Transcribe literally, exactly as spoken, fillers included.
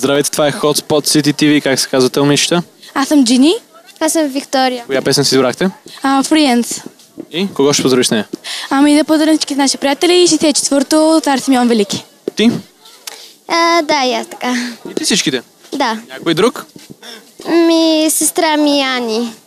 Здравейте, това е Hotspot City ти ви. Как се казвате, момичета? Аз съм Джини. Аз съм Виктория. Коя песен си избрахте? А, Friends. И кого ще поздравиш с нея? Ами да поздравим всички наши приятели и шестдесет и четвърто Цар Симеон Велики. Ти? А, да, и аз така. И ти всичките? Да. Някой друг? Ми, сестра ми Ани.